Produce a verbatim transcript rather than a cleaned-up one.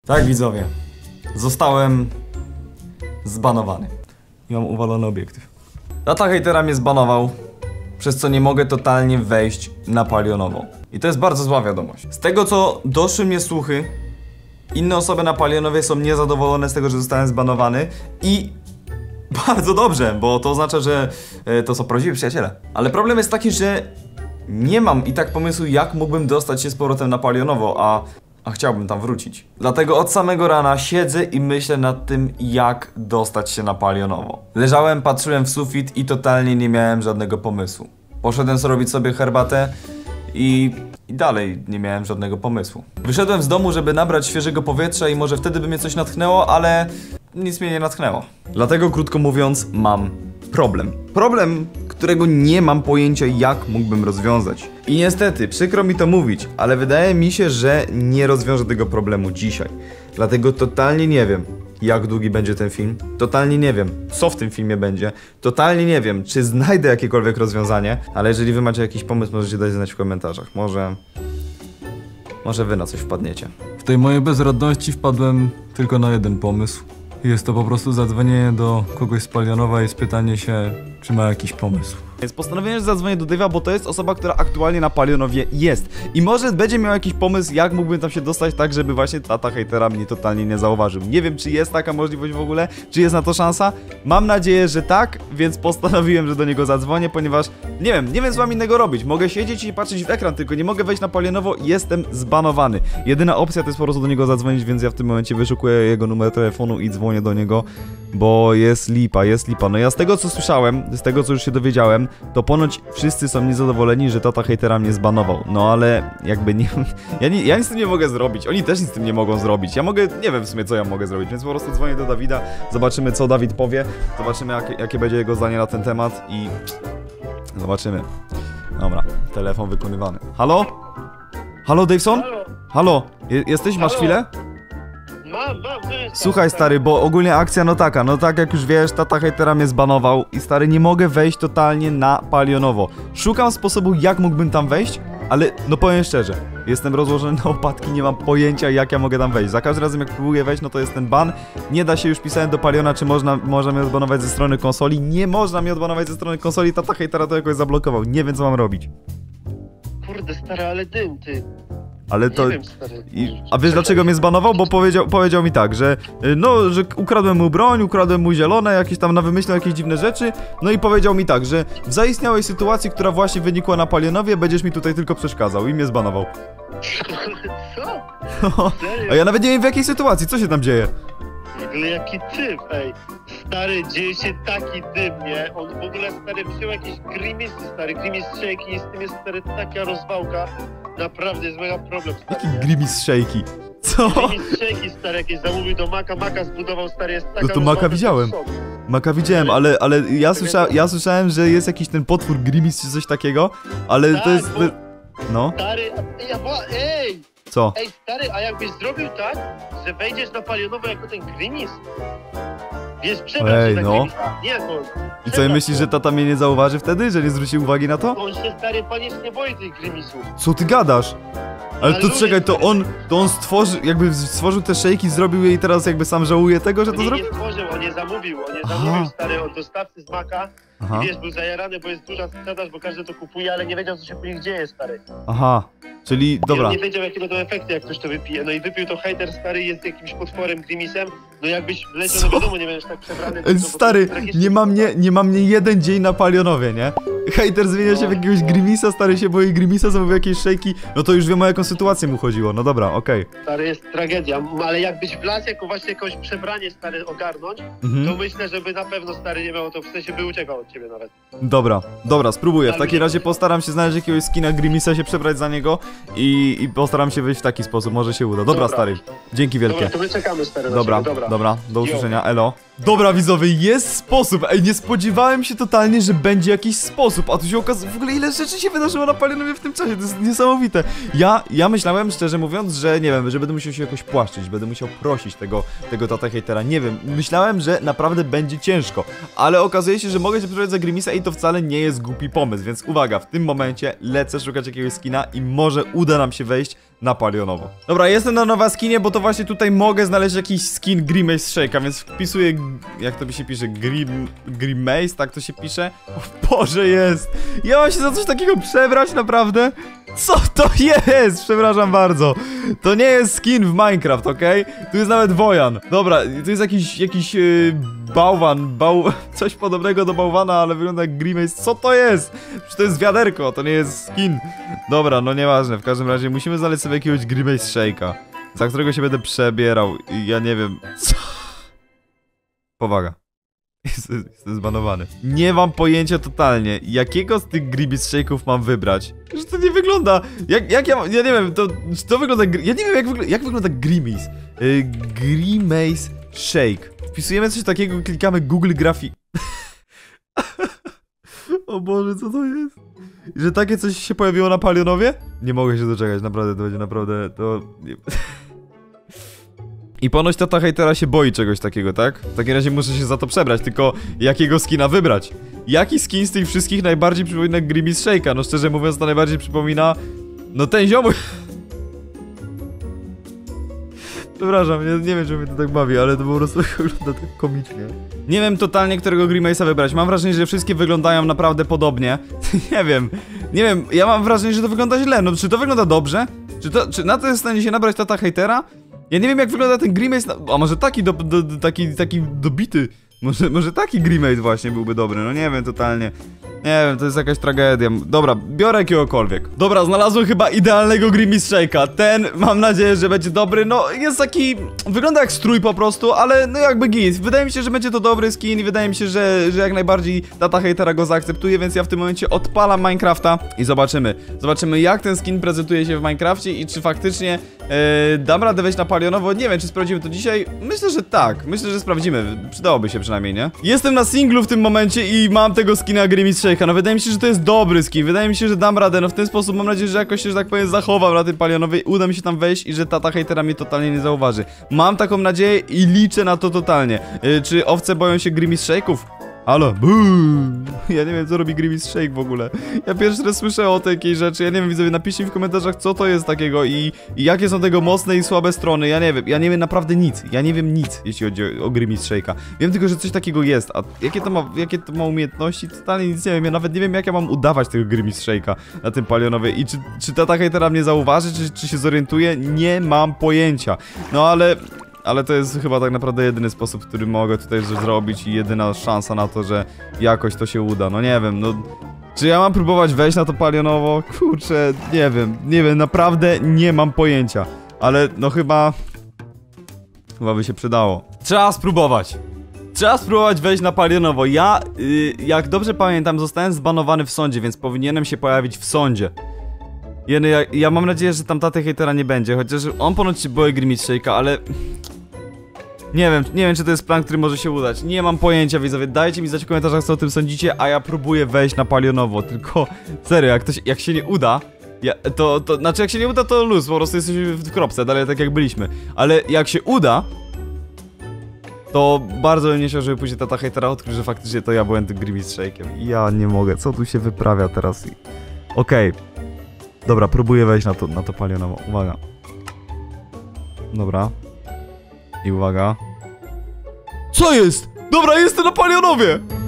Tak, widzowie. Zostałem zbanowany. I mam uwalony obiektyw. Tata hejtera mnie zbanował, przez co nie mogę totalnie wejść na Palionowo. I to jest bardzo zła wiadomość. Z tego, co doszły mnie słuchy, inne osoby na Palionowie są niezadowolone z tego, że zostałem zbanowany i bardzo dobrze, bo to oznacza, że e, to są prawdziwi przyjaciele. Ale problem jest taki, że nie mam i tak pomysłu, jak mógłbym dostać się z powrotem na Palionowo, a, a chciałbym tam wrócić. Dlatego od samego rana siedzę i myślę nad tym, jak dostać się na Palionowo. Leżałem, patrzyłem w sufit i totalnie nie miałem żadnego pomysłu. Poszedłem zrobić sobie herbatę i, i dalej nie miałem żadnego pomysłu. Wyszedłem z domu, żeby nabrać świeżego powietrza i może wtedy by mnie coś natchnęło, ale nic mnie nie natchnęło. Dlatego, krótko mówiąc, mam problem. Problem, którego nie mam pojęcia, jak mógłbym rozwiązać. I niestety, przykro mi to mówić, ale wydaje mi się, że nie rozwiążę tego problemu dzisiaj. Dlatego totalnie nie wiem, jak długi będzie ten film. Totalnie nie wiem, co w tym filmie będzie. Totalnie nie wiem, czy znajdę jakiekolwiek rozwiązanie. Ale jeżeli wy macie jakiś pomysł, możecie dać znać w komentarzach. Może... Może wy na coś wpadniecie. W tej mojej bezradności wpadłem tylko na jeden pomysł. Jest to po prostu zadzwonienie do kogoś z Palionowa i spytanie się, czy ma jakiś pomysł. Więc postanowiłem, że zadzwonię do Dave'a, bo to jest osoba, która aktualnie na Palionowie jest. I może będzie miał jakiś pomysł, jak mógłbym tam się dostać tak, żeby właśnie tata hejtera mnie totalnie nie zauważył. Nie wiem, czy jest taka możliwość w ogóle, czy jest na to szansa. Mam nadzieję, że tak, więc postanowiłem, że do niego zadzwonię, ponieważ nie wiem, nie wiem co mam innego robić. Mogę siedzieć i patrzeć w ekran, tylko nie mogę wejść na Palionowo i jestem zbanowany. Jedyna opcja to jest po prostu do niego zadzwonić, więc ja w tym momencie wyszukuję jego numer telefonu i dzwonię do niego, bo jest lipa, jest lipa. No ja z tego, co słyszałem, z tego, co już się dowiedziałem, to ponoć wszyscy są niezadowoleni, że tata hejtera mnie zbanował. No ale jakby nie... Ja, nie, ja nic z tym nie mogę zrobić. Oni też nic z tym nie mogą zrobić. Ja mogę... Nie wiem w sumie, co ja mogę zrobić, więc po prostu dzwonię do Dawida, zobaczymy, co Dawid powie, zobaczymy, jakie, jakie będzie jego zdanie na ten temat i... Zobaczymy. Dobra, telefon wykonywany. Halo? Halo, Daveson? Halo? Halo? Je, jesteś? Masz Halo? chwilę? Mam, mam, to jest Słuchaj, stary, bo ogólnie akcja no taka, no tak jak już wiesz, tata hejtera mnie zbanował i stary, nie mogę wejść totalnie na Palionowo. Szukam sposobu, jak mógłbym tam wejść, ale no powiem szczerze, jestem rozłożony na łopatki, nie mam pojęcia, jak ja mogę tam wejść. Za każdym razem, jak próbuję wejść, no to jest ten ban. Nie da się, już pisałem do Paliona, czy można, można mnie odbanować ze strony konsoli. Nie można mnie odbanować ze strony konsoli, tata hejtera to jakoś zablokował. Nie wiem, co mam robić. Kurde, stary, ale dym, ty. Ale to... Nie wiem, stary. I, a wiesz dlaczego mnie zbanował? Bo powiedział, powiedział mi tak, że y, no, że ukradłem mu broń, ukradłem mu zielone, jakieś tam na wymyślał jakieś dziwne rzeczy. No i powiedział mi tak, że w zaistniałej sytuacji, która właśnie wynikła na Palionowie, będziesz mi tutaj tylko przeszkadzał i mnie zbanował. Co? A ja nawet nie wiem w jakiej sytuacji, co się tam dzieje. W ogóle jaki typ, ej. Stary, dzieje się taki dym, nie? On w ogóle, stary, wziął jakieś grimisy, stary, grimis shake i z tym jest, stary, taka rozwałka. Naprawdę jest mega problem, stary. Jaki nie? grimis shake'i? Co? Grimis shake, stary, jakieś zamówił do Maka, Maka zbudował, stary, jest taka No to Maka rozwałka, widziałem. to jest szok. Maka widziałem, ale, ale ja, słysza, ja słyszałem, że jest jakiś ten potwór grimis czy coś takiego, ale Tak, to jest... bo- No, Stary, a ja, bo- ej! co? Ej, stary, a jakbyś zrobił tak, że wejdziesz na Palionowo jako ten grimis? Wiesz, przebrać Ej, się za no. grimisa. Nie, to... I co, i myślisz, że tata mnie nie zauważy wtedy, że nie zwróci uwagi na to? On się, stary, panicznie boi tych grimisów. Co ty gadasz? Ale Ale to ludzie, czekaj, to stary. on, to on stworzył, jakby stworzył te szejki, zrobił je i teraz jakby sam żałuje tego, że On to jej zrobił? nie stworzył, on nie zamówił, on nie Aha. zamówił, stary, od dostawcy z Maka. Aha, I wiesz, był zajarany, bo jest duża sprzedaż, bo każdy to kupuje, ale nie wiedział, co się po nich dzieje, stary. aha, czyli I dobra. on nie wiedział, jakie będą efekty, jak ktoś to wypije. No i wypił to hejter, stary, jest jakimś potworem, grimisem. No jakbyś leciał, Co? no wiadomo, nie będziesz tak przebrany. Ej, tylko po Stary, prostu tragicznie. nie ma mnie, nie ma mnie jeden dzień na Palionowie, nie? Hejter zmienia się w jakiegoś Grimisa, stary się boi Grimisa, zamówił jakieś szejki, no to już wiem, o jaką sytuację mu chodziło, no dobra, okej. Stary, jest tragedia, M- ale jakbyś wlazł jako właśnie jakieś przebranie, stary, ogarnąć, Mhm. to myślę, żeby na pewno, stary, nie miało to, w sensie by uciekał od ciebie nawet. Dobra, dobra, spróbuję. W Ale- takim razie postaram się znaleźć jakiegoś skina Grimisa, się przebrać za niego i, i postaram się wyjść w taki sposób, może się uda. Dobra, Dobra. stary, dzięki wielkie. Dobra, to my czekamy, stary, na Dobra, ciebie, dobra. dobra, do Jo. usłyszenia, elo. Dobra, widzowie, jest sposób. Ej, nie spodziewałem się totalnie, że będzie jakiś sposób, a tu się okazuje, w ogóle ile rzeczy się wydarzyło na Palionowie w tym czasie, to jest niesamowite. Ja, ja myślałem, szczerze mówiąc, że nie wiem, że będę musiał się jakoś płaszczyć, będę musiał prosić tego, tego tata hejtera, nie wiem. Myślałem, że naprawdę będzie ciężko, ale okazuje się, że mogę się wybrać za Grimisa i to wcale nie jest głupi pomysł, więc uwaga, w tym momencie lecę szukać jakiegoś skina i może uda nam się wejść na palionowo. Dobra, jestem na nowa skinie, bo to właśnie tutaj mogę znaleźć jakiś skin Grimace Shake'a, więc wpisuję, jak to by się pisze, Grim... Grimace, tak to się pisze? O Boże, jest! Ja mam się za coś takiego przebrać, naprawdę? Co to jest? Przepraszam bardzo. To nie jest skin w Minecraft, okej? Okay? Tu jest nawet wojan. Dobra, tu jest jakiś, jakiś yy, bałwan, bał... coś podobnego do bałwana, ale wygląda jak Grimace. Co to jest? Przecież to jest wiaderko, to nie jest skin. Dobra, no nieważne, w każdym razie musimy znaleźć sobie jakiegoś Grimace Shake'a, za którego się będę przebierał i ja nie wiem... Co? Powaga. Jestem, jestem zbanowany. Nie mam pojęcia totalnie, jakiego z tych Grimace Shake'ów mam wybrać. Że to nie wygląda... Jak, jak ja... Ja nie wiem, to... Czy to wygląda... Ja nie wiem, jak, wygl jak wygląda Grimace. Yy, Grimace Shake. Wpisujemy coś takiego, klikamy Google Grafi... O Boże, co to jest? Że takie coś się pojawiło na Palionowie? Nie mogę się doczekać, naprawdę, to będzie naprawdę... To... I ponoć tata hejtera się boi czegoś takiego, tak? W takim razie muszę się za to przebrać, tylko jakiego skina wybrać? Jaki skin z tych wszystkich najbardziej przypomina Grimace Shake'a? No szczerze mówiąc, to najbardziej przypomina... No ten ziomuś... Przepraszam, nie, nie wiem, czy mnie to tak bawi, ale to po prostu wygląda tak komicznie. Nie wiem totalnie, którego Grimace'a wybrać. Mam wrażenie, że wszystkie wyglądają naprawdę podobnie. Nie wiem, nie wiem, ja mam wrażenie, że to wygląda źle. No, czy to wygląda dobrze? Czy, to, czy na to jest w stanie się nabrać tata hejtera? Ja nie wiem, jak wygląda ten Grimace, a może taki do, do, do, taki, taki dobity. Może, może taki Grimace właśnie byłby dobry, no nie wiem totalnie. Nie wiem, to jest jakaś tragedia. Dobra, biorę jakiegokolwiek. Dobra, znalazłem chyba idealnego Grimace Shake'a. Ten, mam nadzieję, że będzie dobry. No, jest taki... Wygląda jak strój po prostu, ale no jakby git. Wydaje mi się, że będzie to dobry skin i wydaje mi się, że, że jak najbardziej tata hejtera go zaakceptuje, więc ja w tym momencie odpalam Minecrafta i zobaczymy. Zobaczymy, jak ten skin prezentuje się w Minecrafcie i czy faktycznie yy, dam radę wejść na palionowo. Nie wiem, czy sprawdzimy to dzisiaj. Myślę, że tak. Myślę, że sprawdzimy. Przydałoby się przynajmniej, nie? Jestem na singlu w tym momencie i mam tego skina Grimace Shake'a. No wydaje mi się, że to jest dobry skin, wydaje mi się, że dam radę, no w ten sposób mam nadzieję, że jakoś się, że tak powiem, zachowam na tym palionowej, uda mi się tam wejść i że tata hejtera mnie totalnie nie zauważy. Mam taką nadzieję i liczę na to totalnie. Yy, czy owce boją się Grimace Shake'ów? Halo? Boom. Ja nie wiem, co robi Grimace Shake w ogóle. Ja pierwszy raz słyszę o takiej rzeczy. Ja nie wiem, widzowie, napiszcie mi w komentarzach, co to jest takiego i, i jakie są tego mocne i słabe strony. Ja nie wiem, ja nie wiem naprawdę nic. Ja nie wiem nic, jeśli chodzi o, o Grimace Shake'a. Wiem tylko, że coś takiego jest, a jakie to ma, jakie to ma umiejętności? Totalnie nic nie wiem. Ja nawet nie wiem, jak ja mam udawać tego Grimace Shake'a na tym palionowie i czy, czy tata hejtera mnie zauważy, czy, czy się zorientuje? Nie mam pojęcia. No ale... Ale to jest chyba tak naprawdę jedyny sposób, który mogę tutaj zrobić i jedyna szansa na to, że jakoś to się uda. No nie wiem, no... Czy ja mam próbować wejść na to palionowo? Kurczę, nie wiem, nie wiem, naprawdę nie mam pojęcia. Ale no chyba... Chyba by się przydało. Trzeba spróbować. Trzeba spróbować wejść na palionowo. Ja, yy, jak dobrze pamiętam, zostałem zbanowany w sądzie, więc powinienem się pojawić w sądzie. Ja, ja mam nadzieję, że tam taty hejtera nie będzie, chociaż on ponoć się boi Grimace Shake'a, ale... Nie wiem, nie wiem, czy to jest plan, który może się udać. Nie mam pojęcia, widzowie. Dajcie mi znać w komentarzach, co o tym sądzicie, a ja próbuję wejść na palionowo. Tylko, serio, jak, to się, jak się nie uda, ja, to, to... Znaczy, jak się nie uda, to luz, po prostu jesteśmy w kropce, dalej tak jak byliśmy. Ale jak się uda, to bardzo bym nie chciał, żeby później tata hejtera odkrył, że faktycznie to ja byłem tym Grimace Shake'iem. Ja nie mogę, co tu się wyprawia teraz? Okej. Okay. Dobra, próbuję wejść na to, na to palionowo. Uwaga. Dobra. I uwaga. Co jest? Dobra, jestem na palionowie!